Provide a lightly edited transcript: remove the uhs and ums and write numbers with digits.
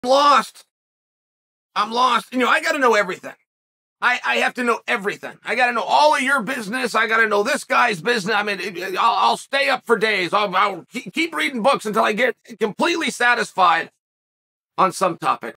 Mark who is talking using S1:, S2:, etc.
S1: lost. I'm lost. You know, I got to know everything. I have to know everything. I got to know all of your business. I got to know this guy's business. I mean, I'll stay up for days. I'll keep reading books until I get completely satisfied on some topic.